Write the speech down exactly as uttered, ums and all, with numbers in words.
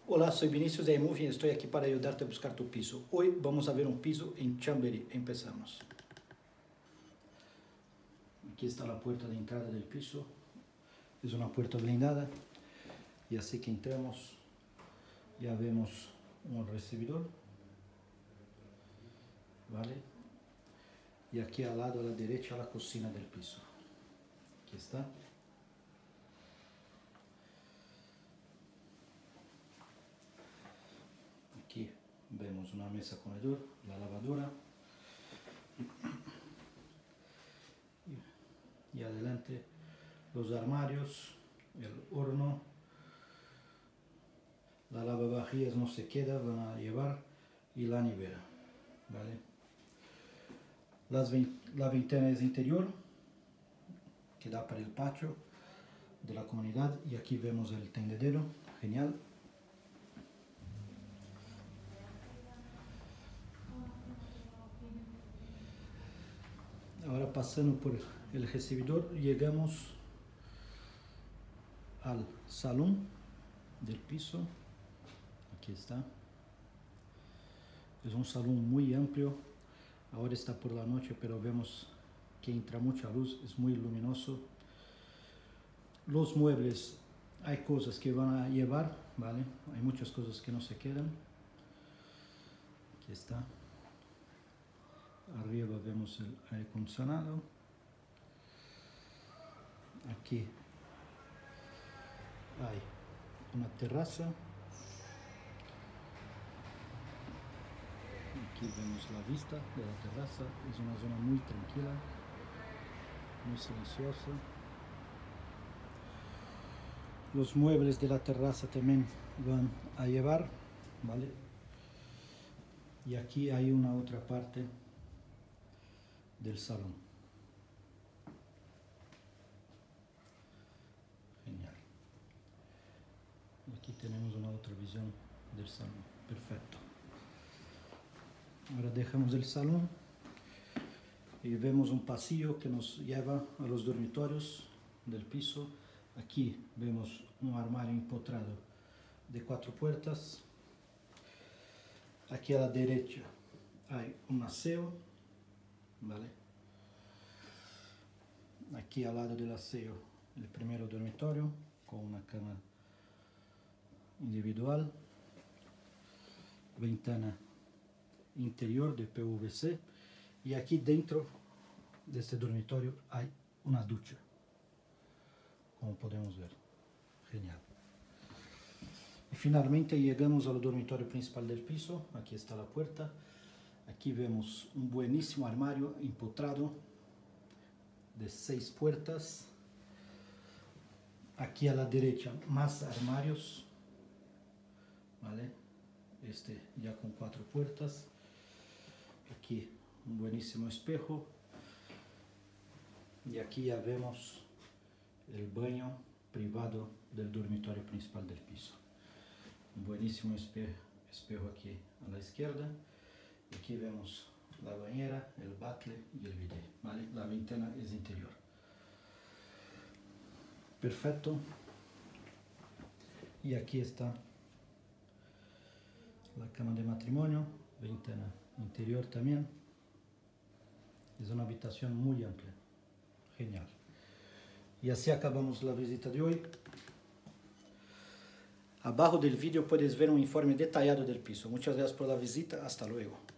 Hola, soy Vinicius de iMovie y estoy aquí para ayudarte a buscar tu piso. Hoy vamos a ver un piso en Chamberí. Empezamos. Aquí está la puerta de entrada del piso. Es una puerta blindada. Y así que entramos, ya vemos un recibidor. ¿Vale? Y aquí al lado a la derecha la cocina del piso. Aquí está. Aquí vemos una mesa comedor, la lavadora. Y adelante los armarios, el horno, la lavavajillas no se queda, van a llevar, y la nevera, ¿vale? Las, la ventana es interior, que da para el patio de la comunidad, y aquí vemos el tendedero, genial. Ahora pasando por el recibidor, llegamos al salón del piso. Aquí está. Es un salón muy amplio. Ahora está por la noche, pero vemos que entra mucha luz, es muy luminoso. Los muebles, hay cosas que van a llevar, ¿vale? Hay muchas cosas que no se quedan. Aquí está. Arriba vemos el aire acondicionado. Aquí hay una terraza. Aquí vemos la vista de la terraza. Es una zona muy tranquila, muy silenciosa. Los muebles de la terraza también van a llevar, ¿vale? Y aquí hay una otra parte del salón. Genial. Aquí tenemos una otra visión del salón. Perfecto. Ahora dejamos el salón y vemos un pasillo que nos lleva a los dormitorios del piso. Aquí vemos un armario empotrado de cuatro puertas. Aquí a la derecha hay un aseo, ¿vale? Aquí al lado del aseo el primer dormitorio con una cama individual, ventana interior de P V C, y aquí dentro de este dormitorio hay una ducha, como podemos ver. Genial. Y finalmente llegamos al dormitorio principal del piso. Aquí está la puerta. Aquí vemos un buenísimo armario empotrado de seis puertas. Aquí a la derecha más armarios, ¿vale? Este ya con cuatro puertas. Aquí un buenísimo espejo. Y aquí ya vemos el baño privado del dormitorio principal del piso. Un buenísimo espejo, espejo aquí a la izquierda. Y aquí vemos la bañera, el batle y el bidet, ¿vale? La ventana es interior. Perfecto. Y aquí está la cama de matrimonio, ventana interior también. Es una habitación muy amplia. Genial. Y así acabamos la visita de hoy. Abajo del vídeo puedes ver un informe detallado del piso. Muchas gracias por la visita. Hasta luego.